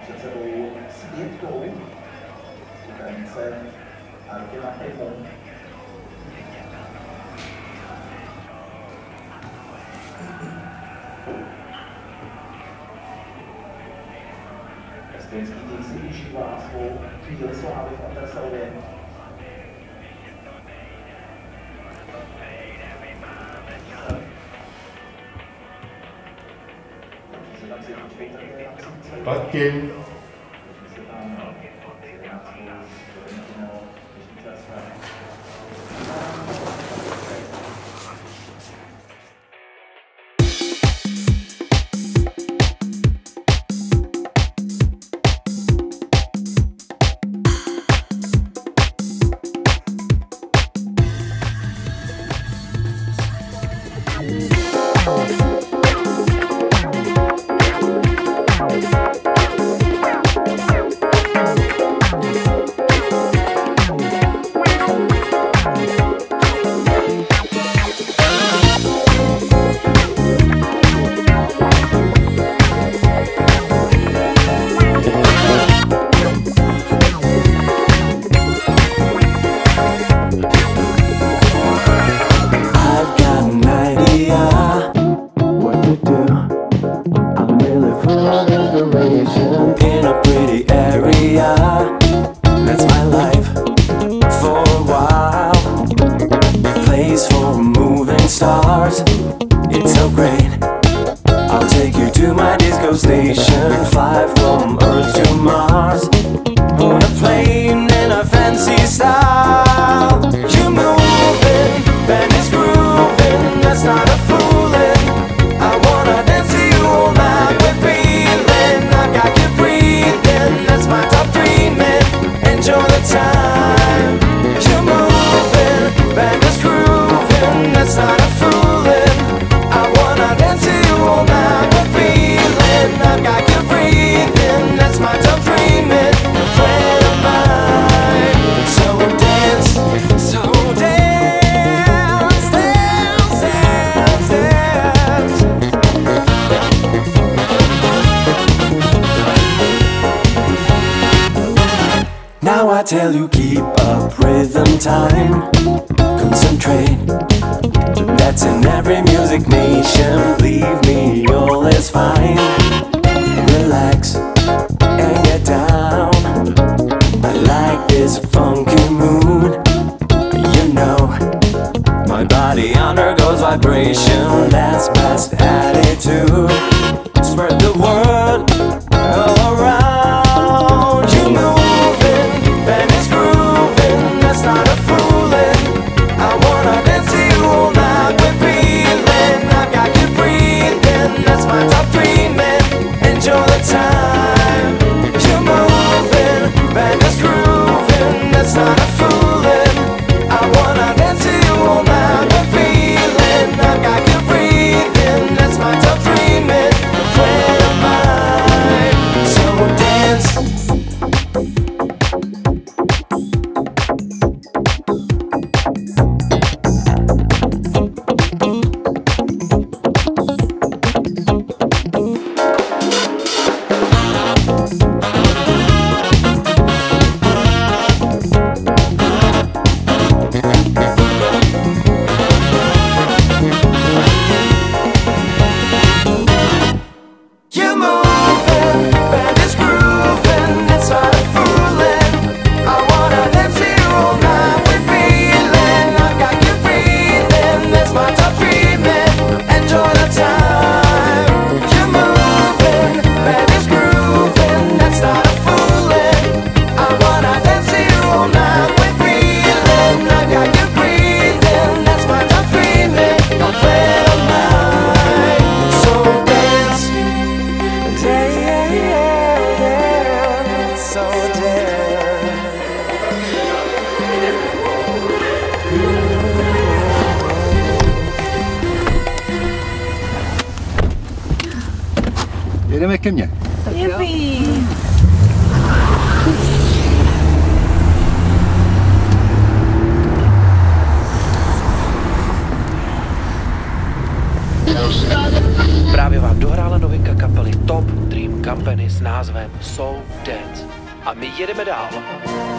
před sebou s 5. Ukrajince Artěma Primu. Estonský tým si vyžívá svou chvíli slávy v Anderselově. Patky. In a pretty area, that's my life for a while. Place for moving stars, it's so great. I'll take you to my disco station, fly from Earth to Mars, on a plane in a fancy style. You moving, band is grooving, that's not a fooling. I wanna dance to you all night with feeling. I got you breathing, that's my top dreaming. Enjoy the time. You're moving, band is grooving, that's not a fooling. I wanna dance to you all night with feeling. I got you breathing, that's my top dreaming. A friend of mine, so dance, so dance, dance, dance, dance. Now I tell you, keep up rhythm time, concentrate. That's in every music nation, believe me, all is fine. Relax and get down. I like this funky mood. You know, my body undergoes vibration, that's best attitude. Spread the word all around. You moving, band is grooving, that's not a fooling. I wanna dance to you all night with feeling. I got you breathing, that's my top dreaming. Enjoy the time. You're moving, band is grooving, that's not a fooling. I wanna dance to you all night with feeling. I got you breathing, that's my top dreaming. A friend of mine, so dance. You're moving, band is grooving, it's not a fooling. I wanna dance to you all night with feeling. I got you breathing, that's my top dreaming. Enjoy the time. You're moving, band is grooving, that's not a fooling. I wanna dance to you all night with feeling. I got you breathing, that's my top dreaming. A friend of mine, so dance. So Jedeme ke mně. Jupi. Právě vám dohrála novinka kapely Top Dream Company s názvem Soul Dance. A my jedeme dál.